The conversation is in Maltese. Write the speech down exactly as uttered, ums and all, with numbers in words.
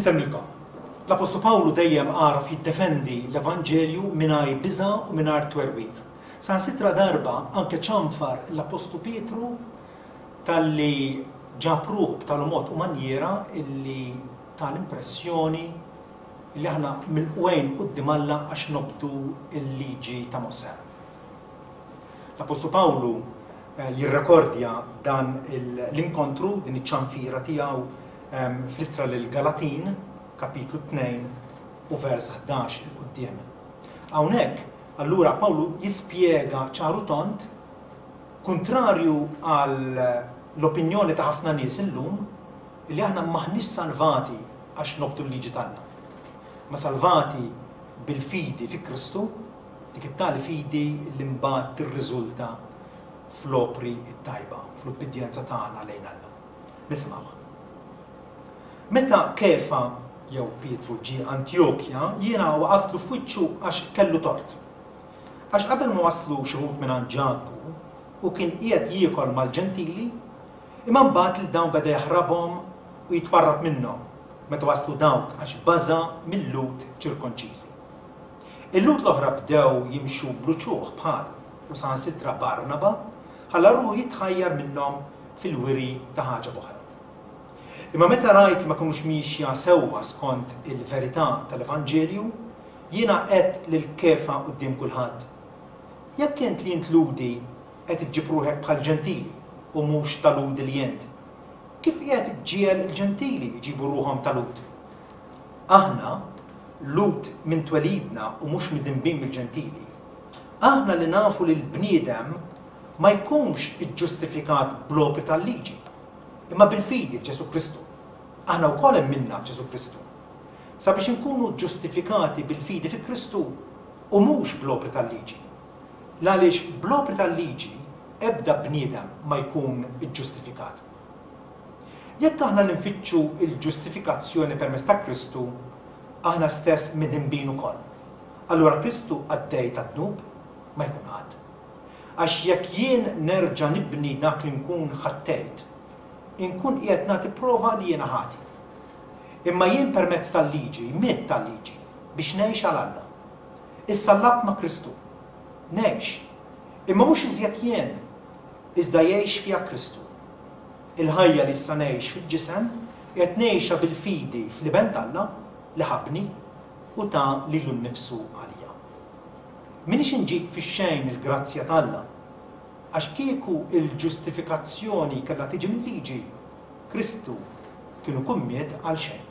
Insemmilkom. L-Apostlu Pawlu dejjem għaraf jiddefendi l-Evanġelju mingħajr biża' u mingħajr twerwir. Sansitra darba anke ċanfar l-Apostlu Pietru talli ġabruh b'tal mod u manjera illi tal-impressjoni illi aħna mill-qwejn quddiem Alla għax nobdu l-liġi ta' Mosè. L-Apostlu Pawlu jirrekordja dan l-inkontru, din iċ-ċanfira tiegħu fl-ittra lill-Galatin, kapitlu tnejn u vers ħdax il-qudiem. Hawnhekk, allura Pawlu jispjega ċaru tont, kontrarju għal l-opinjoni ta' ħafna nies illum, li aħna maħniex salvati għax nobdu l-liġi tagħna. Ma salvati bil-fidi fi Kristu, dik it-tali fidi li mbagħad tirriżulta fl-opri t-tajba, fl-ubbidjenza tagħna lejn Alla. Nisimgħu. Meta Kefa jew Pietru ġie Antjokja, jiena waqaftu f'wiċċu għax kellu tort. Għax qabel ma waslu xi wħud minn Ġaku u kien qiegħed jiekol mal-Ġentili, imma mbagħad li dawn beda jaħrabhom u jitwarrab minnhom meta waslu dawk għax baża mill-Lut ċirkonċiżi. Il-Lut l-oħra bdew jimxu bluċuħ bħalu u sansitra Barnaba ħalla ruħu jitħajjar minnhom fil-wiri ta' ħaġa oħra. Imma meta rajt ma kinux mixja sewwa skont il-verità tal-Evanġelju, jiena qed lil Kefa quddiem kulħadd. Jekk int li int ludi qed iġġib ruħek bħal Ġentili u mhux tal-ludi li int, kif qiegħed iġġiel il-Ġentili jġibu ruħhom tal-lud? Aħna lud minn twelidna u mhux midinbin mill-Ġentili. Aħna li nafu li l-bniedem ma jkunx iġġustifikat bl-opri tal-liġi, imma bil-fidi f'Ġesu Kristu. Aħna wkoll hemm minna f'Ġesu Kristu. Sabiex inkunu ġustifikati bil-fidi fi Kristu u mhux bl-opri tal-liġi. Għaliex bl-opri tal-liġi ebda bniedem ma jkun iġġustifikat. Jekk aħna nfittxu l-ġustifikazzjoni permezz ta' Kristu, aħna stess midinbin ukoll. Allura Kristu għaddej tad-dnub ma jkun għadd. Għax jekk jien nerġa' nibni dak li nkun ħattejt, inkun qiegħed nagħti prova li jiena ħati. Imma jien permezz tal-liġi, miet tal-liġi, biex ngħix għal Alla. Issa llabt ma' Kristu. Ngħix. Imma mhux iżjed jien, iżda jgħix fiha Kristu. Il-ħajja li issa ngħix fil-ġisem qed ngħixha bil-fidi fl-iben Alla li ħabni u ta' lilu nnifsu għalija. Minix inġib fix-xejn il-grazzja t'Alla, għax kieku il-ġustifikazzjoni kellha tiġi mill-liġi, Kristu kienu kummiet għal xejn.